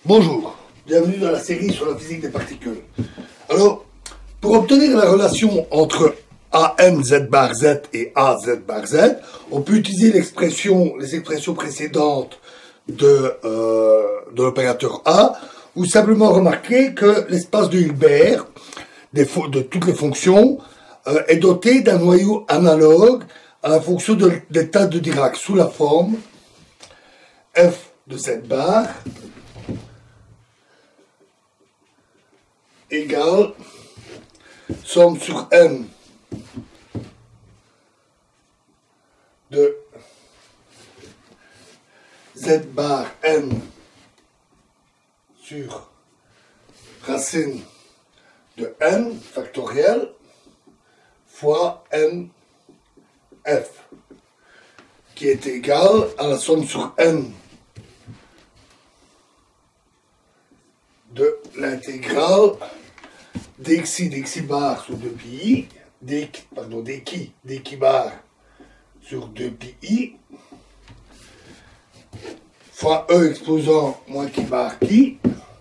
Bonjour, bienvenue dans la série sur la physique des particules. Alors, pour obtenir la relation entre AN Z bar Z et AZ bar Z, on peut utiliser les expressions précédentes de l'opérateur A, ou simplement remarquer que l'espace de Hilbert de toutes les fonctions est doté d'un noyau analogue à la fonction de l'état de Dirac sous la forme f de Z bar égale somme sur n de Z bar n sur racine de n factoriel fois n f qui est égal à la somme sur n de l'intégrale dxi bar sur 2pi, dxi bar sur 2pi fois e exposant moins qui bar qui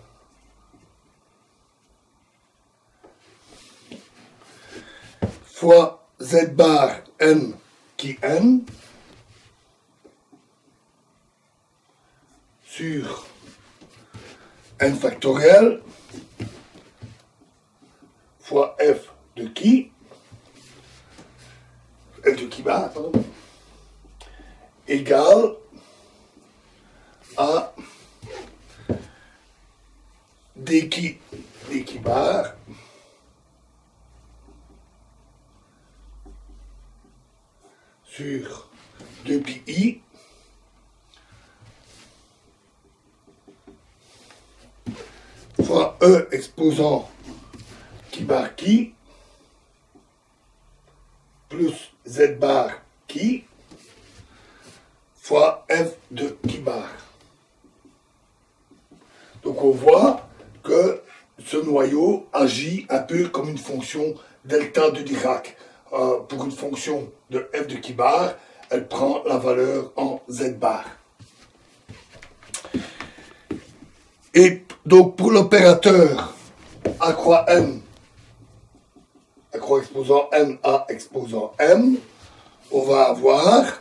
fois z bar n qui n sur n factoriel fois f de qui bar, pardon, égale à dxi bar sur 2pi fois e exposant qui bar qui plus z bar qui fois f de qui bar. Donc on voit que ce noyau agit un peu comme une fonction delta de Dirac. Pour une fonction de f de qui bar, elle prend la valeur en z bar. Et donc pour l'opérateur A croix n, A croix exposant n, A exposant m, on va avoir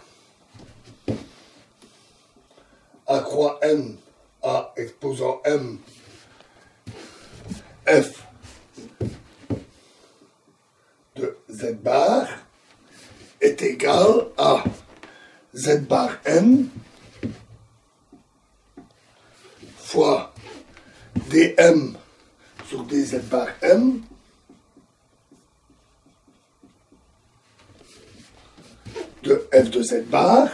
A croix n, A exposant m, f de z bar est égal à z bar n fois dm sur dz bar m de f de z bar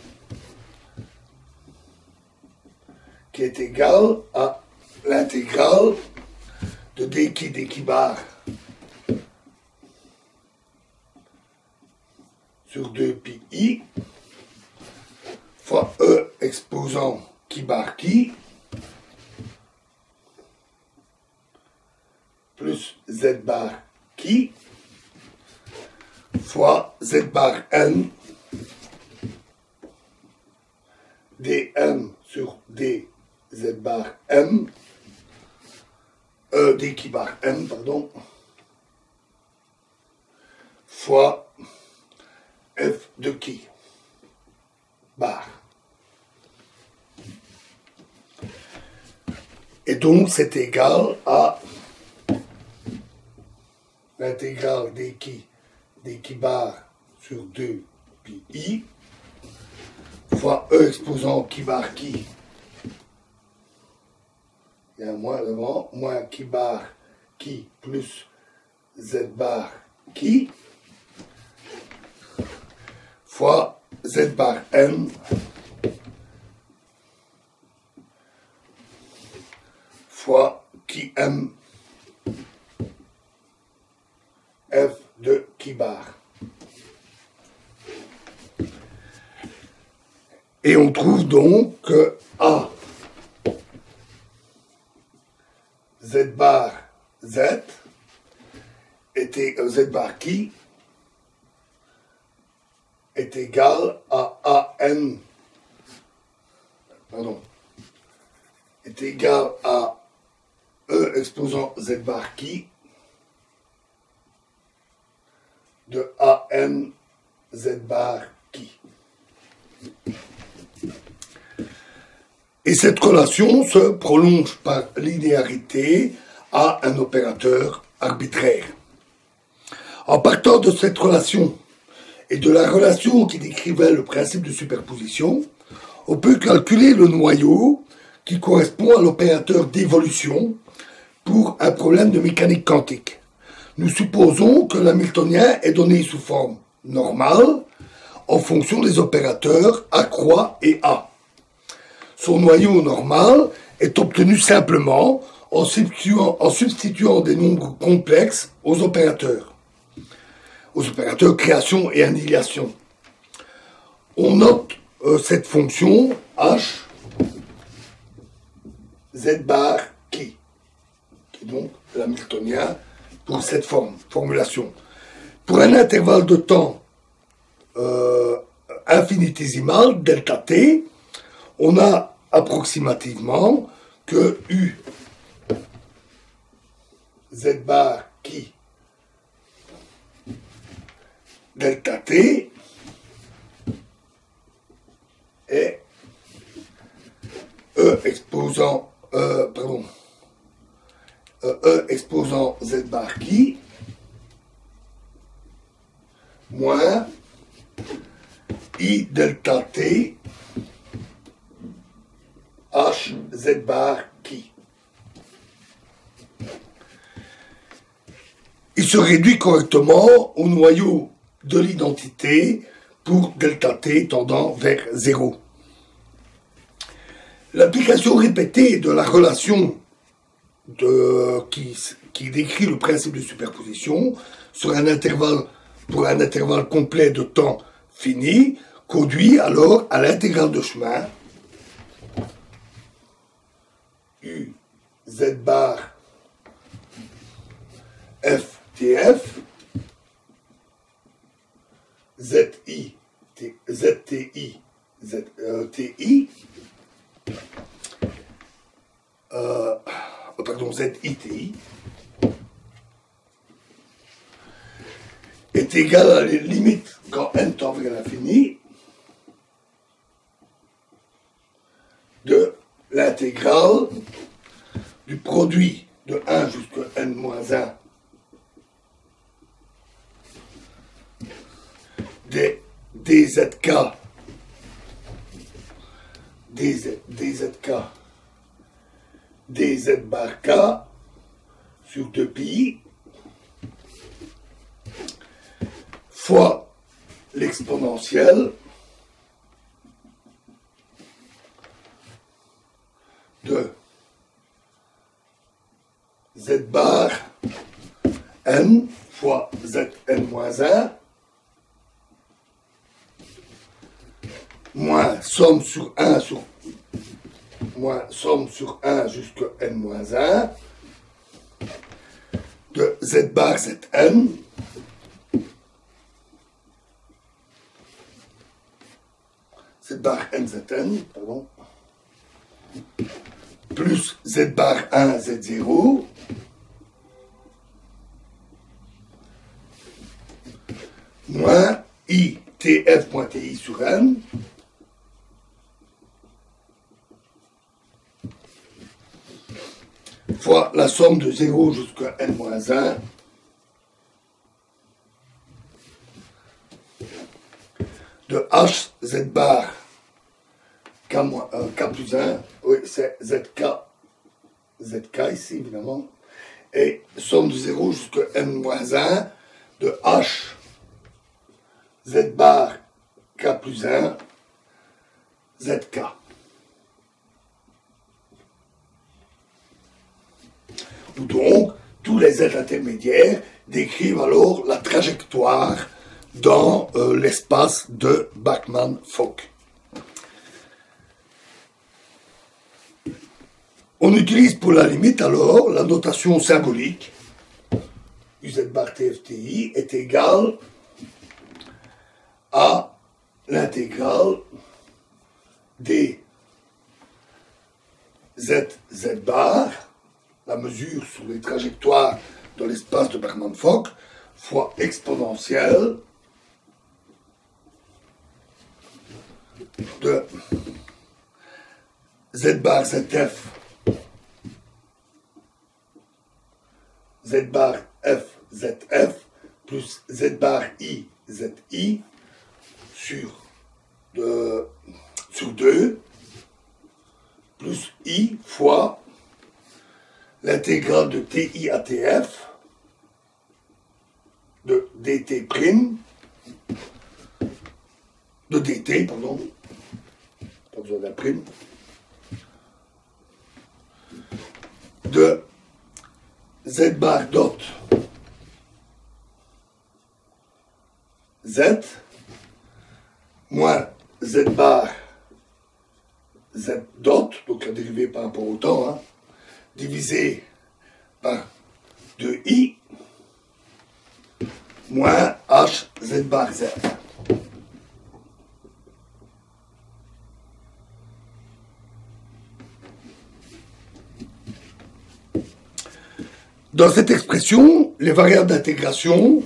qui est égal à l'intégrale de dxi bar sur 2pi fois e exposant qui bar qui plus z bar qui fois z bar n dm sur dz bar m dxi bar m pardon fois f de qui bar. Et donc c'est égal à l'intégrale dxi bar sur 2pi fois e exposant qui bar qui, il y a un moins devant, moins qui bar qui plus z bar qui fois z bar n fois qui m f de qui bar. Et on trouve donc que A z bar z était z bar qui est égal à AN, pardon, est est égal à E exposant Z bar qui de AN Z bar qui. Et cette relation se prolonge par linéarité à un opérateur arbitraire. En partant de cette relation et de la relation qui décrivait le principe de superposition, on peut calculer le noyau qui correspond à l'opérateur d'évolution pour un problème de mécanique quantique. Nous supposons que l'hamiltonien est donné sous forme normale en fonction des opérateurs A croix et A. Son noyau normal est obtenu simplement en substituant des nombres complexes aux opérateurs création et annihilation. On note cette fonction H Z bar qui est donc l'hamiltonien pour cette formulation. Pour un intervalle de temps infinitésimal, delta t, on a approximativement que U Z bar qui delta t est E exposant Z bar qui moins I delta t H Z bar qui. Il se réduit correctement au noyau de l'identité pour delta t tendant vers 0. L'application répétée de la relation qui décrit le principe de superposition sur pour un intervalle complet de temps fini conduit alors à l'intégrale de chemin U Z bar F TF ZI ZTI ZTI ZITI est égal à la limite quand n tend vers l'infini de l'intégrale du produit de 1 jusqu'à n-1 des DZK dz bar k sur 2pi fois l'exponentielle de Z bar n fois Zn-1 moins somme sur 1 jusqu'à n-1 de Z bar Zn Z bar nZn, pardon, plus Z bar 1 Z0 moins I TF.TI sur N fois la somme de 0 jusqu'à n-1 de H Z bar K plus 1, oui c'est ZK ici évidemment, et somme de 0 jusqu'à n-1 de H Z bar K plus 1 ZK. Donc, tous les Z intermédiaires décrivent alors la trajectoire dans l'espace de Bachmann-Fock. On utilise pour la limite alors la notation symbolique UZ bar TFTI est égale à l'intégrale des z bar, la mesure sur les trajectoires dans l'espace de Berman-Fock, fois exponentielle de z bar zf, z bar f zf, plus z bar i zi sur 2, plus i fois l'intégrale de ti à tf de dt prime, de dt, pardon, pas besoin de la prime, de z bar dot z moins z bar z dot, donc la dérivée par rapport au temps, hein, divisé par 2i moins h z bar z. Dans cette expression, les variables d'intégration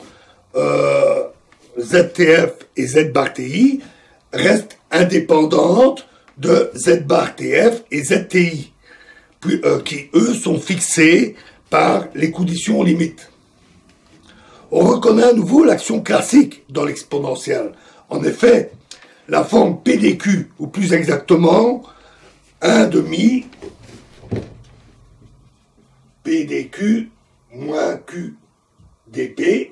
ZTF et Z bar TI restent indépendantes de Z bar TF et ZTI, qui eux sont fixés par les conditions limites. On reconnaît à nouveau l'action classique dans l'exponentielle. En effet, la forme PDQ, ou plus exactement 1/2 PDQ moins Q dP,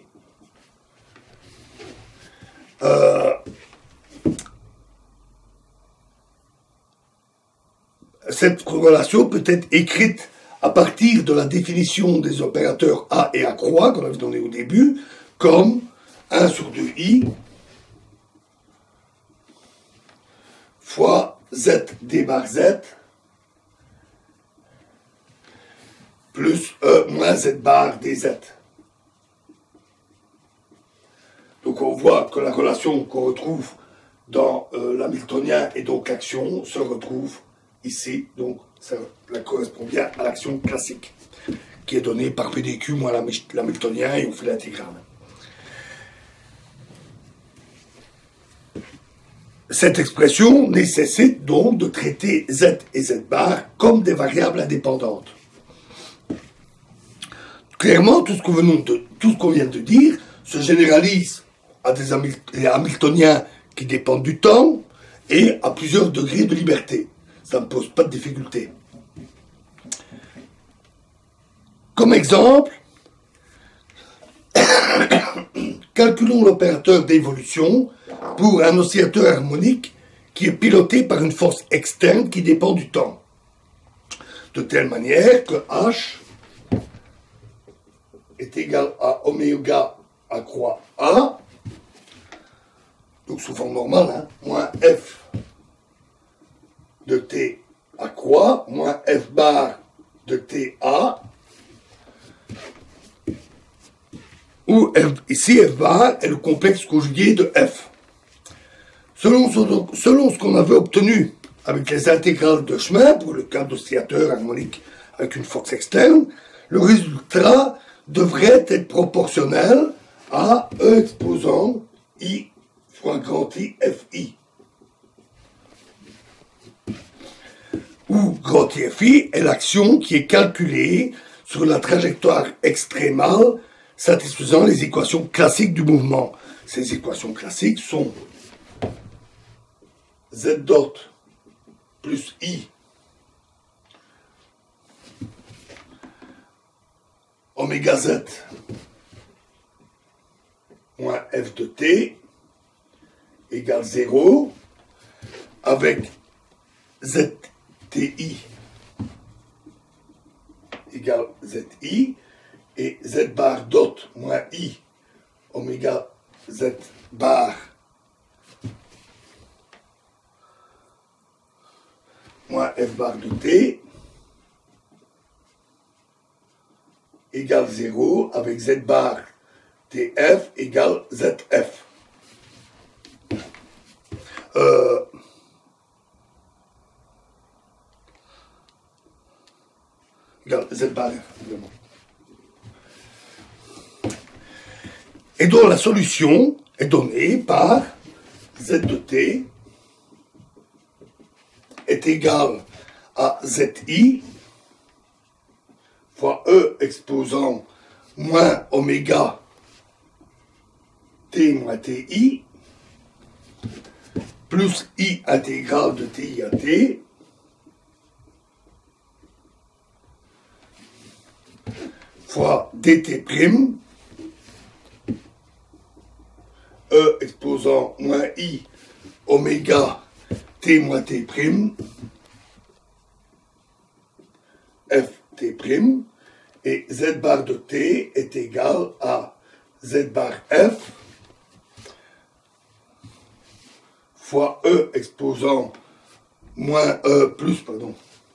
cette relation peut être écrite à partir de la définition des opérateurs A et A croix qu'on avait donné au début, comme 1 sur 2i fois z d bar z plus E moins z bar dz. Donc on voit que la relation qu'on retrouve dans l'hamiltonien et donc l'action se retrouve ici, donc ça correspond bien à l'action classique qui est donnée par PDQ moins l'hamiltonien et on fait l'intégrale. Cette expression nécessite donc de traiter z et z bar comme des variables indépendantes. Clairement, tout ce qu'on vient de dire se généralise à des hamiltoniens qui dépendent du temps et à plusieurs degrés de liberté. Ça ne pose pas de difficulté. Comme exemple, calculons l'opérateur d'évolution pour un oscillateur harmonique qui est piloté par une force externe qui dépend du temps. De telle manière que H est égal à oméga à croix A, donc sous forme normale, hein, moins F de T à croix, moins F bar deTA, où ici F bar est le complexe conjugué de F. Selon ce qu'on avait obtenu avec les intégrales de chemin, pour le cas d'oscillateur harmonique avec une force externe, le résultat devrait être proportionnel à E exposant I fois grand I FI. Où grand I FI est l'action qui est calculée sur la trajectoire extrémale satisfaisant les équations classiques du mouvement. Ces équations classiques sont Z dot plus I oméga Z moins F de T égale 0 avec ZTI égale ZI et Z bar dot moins I oméga Z bar moins F bar de T égale 0 avec Z bar TF égale ZF. égale Z bar F, évidemment. Et donc la solution est donnée par Z de t est égal à ZI fois E exposant moins oméga T moins TI plus I intégrale de TI à T fois DT prime E exposant moins I oméga T moins T prime FT prime et Z bar de T est égal à Z bar F fois E exposant moins E plus, pardon,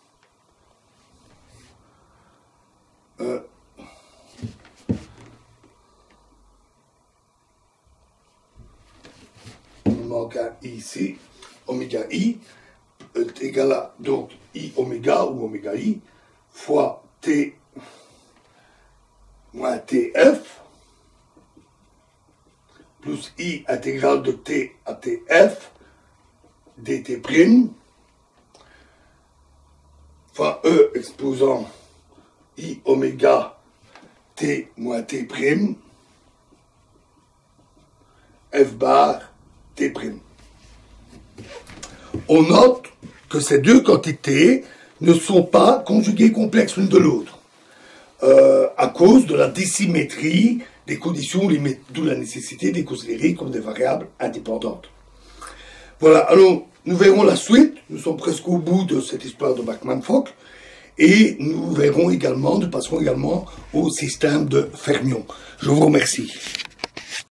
il manque un I ici, oméga I est égal à donc I oméga ou oméga I fois T moins TF plus I intégrale de T à TF dt prime fois E exposant I oméga T moins T prime F bar T prime. On note que ces deux quantités ne sont pas conjuguées complexes l'une de l'autre à cause de la dissymétrie des conditions limites, d'où la nécessité de les considérer comme des variables indépendantes. Voilà, alors nous verrons la suite, nous sommes presque au bout de cette histoire de Bachmann-Fock, et nous passerons également au système de fermions. Je vous remercie.